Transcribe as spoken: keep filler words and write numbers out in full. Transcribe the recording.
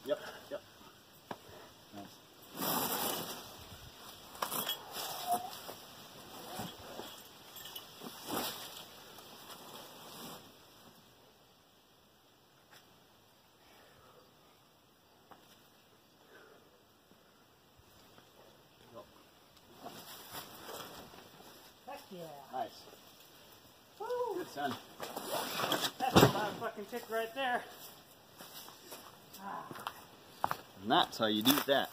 Yep, yep. Nice. Heck yeah. Nice. Woo. Good, son. That's a lot of fucking kick right there. And that's how you do that.